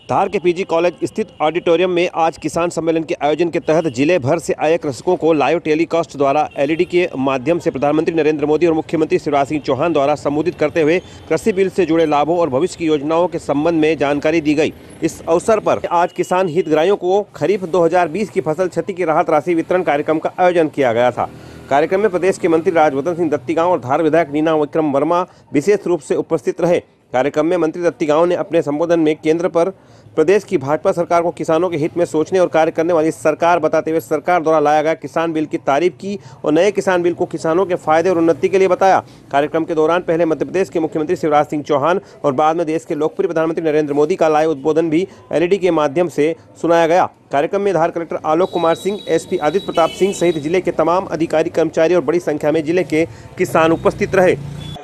धार के PG college स्थित auditorium में आज किसान सम्मेलन के आयोजन के तहत जिले भर से आए कृषकों को लाइव टेलीकास्ट द्वारा एलईडी के माध्यम से प्रधानमंत्री नरेंद्र मोदी और मुख्यमंत्री शिवराज सिंह चौहान द्वारा संबोधित करते हुए कृषि बिल से जुड़े लाभों और भविष्य की योजनाओं के संबंध में जानकारी दी गई। इस अवसर पर आज किसान हितग्राहियों को खरीफ 2020 की फसल क्षति की राहत राशि वितरण कार्यक्रम का आयोजन किया गया था। कार्यक्रम में प्रदेश के मंत्री राजवर्धन सिंह दत्तीगांव और धार विधायक नीना विक्रम वर्मा विशेष रूप से उपस्थित रहे। कार्यक्रम में मंत्री दत्तीगांव ने अपने संबोधन में केंद्र पर प्रदेश की भाजपा सरकार को किसानों के हित में सोचने और कार्य करने वाली सरकार बताते हुए सरकार द्वारा लाया गया किसान बिल की तारीफ की और नए किसान बिल को किसानों के फायदे और उन्नति के लिए बताया। कार्यक्रम के दौरान पहले मध्य प्रदेश के मुख्यमंत्री शिवराज सिंह चौहान और बाद में देश के लोकप्रिय प्रधानमंत्री नरेंद्र मोदी का लाइव उद्बोधन भी एलईडी के माध्यम से सुनाया गया। कार्यक्रम में धार कलेक्टर आलोक कुमार सिंह, एसपी आदित्य प्रताप सिंह सहित जिले के तमाम अधिकारी, कर्मचारी और बड़ी संख्या में जिले के किसान उपस्थित रहे।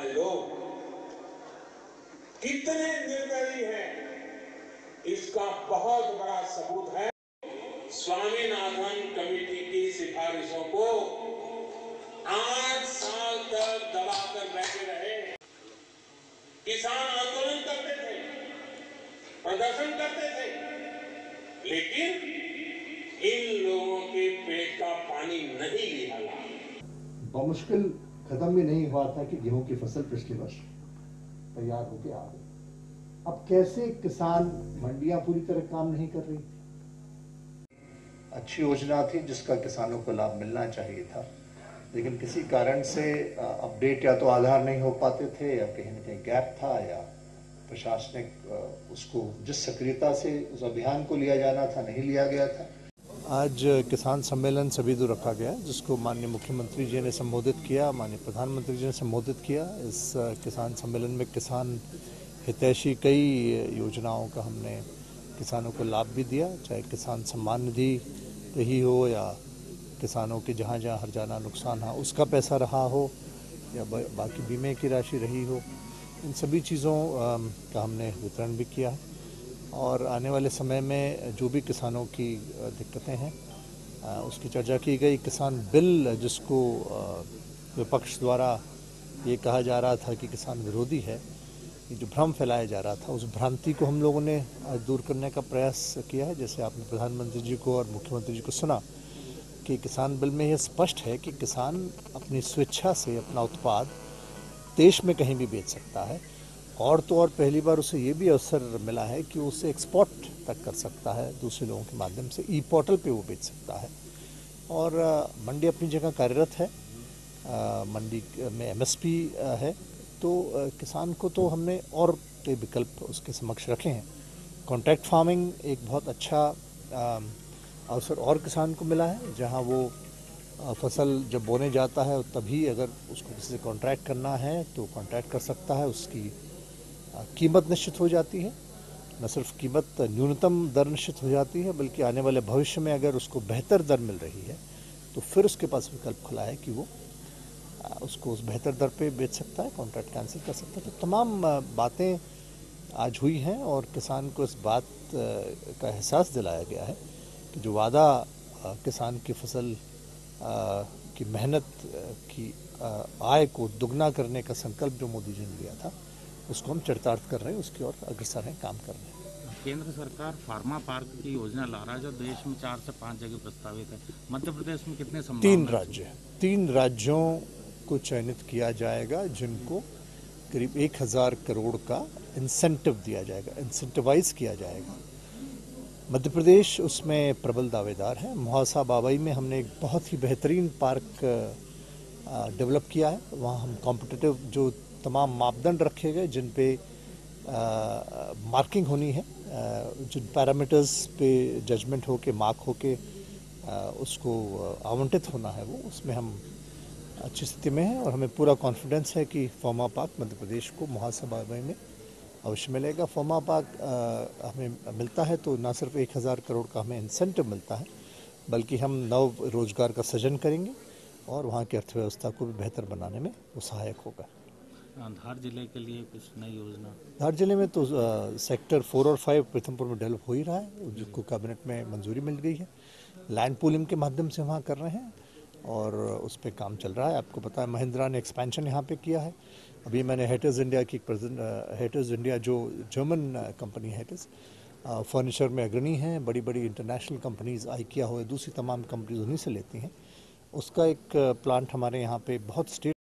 कितने निर्दयी हैं, इसका बहुत बड़ा सबूत है। स्वामीनाथन कमेटी की सिफारिशों को 8 साल तक दबाकर बैठे रहे। किसान आंदोलन करते थे, प्रदर्शन करते थे, लेकिन इन लोगों के पेट का पानी नहीं निकाला। बमुश्किल खत्म भी नहीं हुआ था कि गेहूं की फसल पिछले वर्ष तैयार होके आ गई। अब कैसे किसान मंडियां पूरी तरह काम नहीं कर रही? अच्छी योजना थी जिसका किसानों को लाभ मिलना चाहिए था, लेकिन किसी कारण से अपडेट या तो आधार नहीं हो पाते थे या कहीं न कहीं गैप था या प्रशासनिक उसको जिस सक्रियता से उस अभियान को लिया जाना था नहीं लिया गया था। आज किसान सम्मेलन सभी दूर रखा गया जिसको माननीय मुख्यमंत्री जी ने संबोधित किया, माननीय प्रधानमंत्री जी ने संबोधित किया। इस किसान सम्मेलन में किसान हितैषी कई योजनाओं का हमने किसानों को लाभ भी दिया, चाहे किसान सम्मान निधि रही हो या किसानों के जहाँ जहाँ हर्जाना नुकसान हा उसका पैसा रहा हो या बाकी बीमे की राशि रही हो, इन सभी चीज़ों का हमने वितरण भी किया। और आने वाले समय में जो भी किसानों की दिक्कतें हैं उसकी चर्चा की गई। किसान बिल जिसको विपक्ष द्वारा ये कहा जा रहा था कि किसान विरोधी है, ये जो भ्रम फैलाया जा रहा था, उस भ्रांति को हम लोगों ने आज दूर करने का प्रयास किया है। जैसे आपने प्रधानमंत्री जी को और मुख्यमंत्री जी को सुना कि किसान बिल में यह स्पष्ट है कि किसान अपनी स्वेच्छा से अपना उत्पाद देश में कहीं भी बेच सकता है, और तो और पहली बार उसे ये भी अवसर मिला है कि उसे एक्सपोर्ट तक कर सकता है, दूसरे लोगों के माध्यम से ई पोर्टल पे वो बेच सकता है। और मंडी अपनी जगह कार्यरत है, मंडी में एमएसपी है, तो किसान को तो हमने और कई विकल्प उसके समक्ष रखे हैं। कॉन्ट्रैक्ट फार्मिंग एक बहुत अच्छा अवसर और किसान को मिला है, जहां वो फसल जब बोने जाता है तभी अगर उसको किसी से कॉन्ट्रैक्ट करना है तो कॉन्ट्रैक्ट कर सकता है। उसकी कीमत निश्चित हो जाती है, न सिर्फ कीमत, न्यूनतम दर निश्चित हो जाती है, बल्कि आने वाले भविष्य में अगर उसको बेहतर दर मिल रही है तो फिर उसके पास विकल्प खुला है कि वो उसको उस बेहतर दर पे बेच सकता है, कॉन्ट्रैक्ट कैंसिल कर सकता है। तो तमाम बातें आज हुई हैं और किसान को इस बात का एहसास दिलाया गया है कि जो वादा किसान की फसल की मेहनत की आय को दुगना करने का संकल्प जो मोदी जी ने लिया था, उसको हम चरितार्थ कर रहे हैं, उसकी ओर अग्रसर हैं, काम कर रहे हैं। केंद्र सरकार फार्मा पार्क की योजना ला रहा है जो देश में 4 से 5 जगह प्रस्तावित है। मध्य प्रदेश में कितने संभावना? 3 राज्यों को चयनित किया जाएगा जिनको करीब 1000 करोड़ का इंसेंटिव दिया जाएगा, इंसेंटिवाइज किया जाएगा। मध्य प्रदेश उसमें प्रबल दावेदार है। मुहासा बाबई में हमने एक बहुत ही बेहतरीन पार्क डेवलप किया है। वहाँ हम कॉम्पिटिटिव जो तमाम मापदंड रखे गए जिन पे मार्किंग होनी है, जिन पैरामीटर्स पे जजमेंट हो के मार्क हो के उसको आवंटित होना है, वो उसमें हम अच्छी स्थिति में हैं और हमें पूरा कॉन्फिडेंस है कि फार्मा पार्क मध्य प्रदेश को मुहासा बाबई में अवश्य मिलेगा। फार्मा पार्क हमें मिलता है तो न सिर्फ 1000 करोड़ का हमें इंसेंटिव मिलता है, बल्कि हम नव रोजगार का सृजन करेंगे और वहाँ की अर्थव्यवस्था को भी बेहतर बनाने में वो सहायक होगा। धार जिले के लिए कुछ नई योजना? धार जिले में तो सेक्टर 4 और 5 पीथमपुर में डेवलप हो ही रहा है, जिसको कैबिनेट में मंजूरी मिल गई है। लैंड पूलिंग के माध्यम से वहाँ कर रहे हैं और उस पर काम चल रहा है। आपको पता है महिंद्रा ने एक्सपेंशन यहाँ पे किया है। अभी मैंने हेटर्स इंडिया की हेटर्स इंडिया जो जर्मन कंपनी है हेटर्स, फर्नीचर में अग्रणी हैं, बड़ी बड़ी इंटरनेशनल कंपनीज आइकिया हो, दूसरी तमाम कंपनीज उन्हीं से लेती हैं। उसका एक प्लांट हमारे यहाँ पे बहुत स्टेट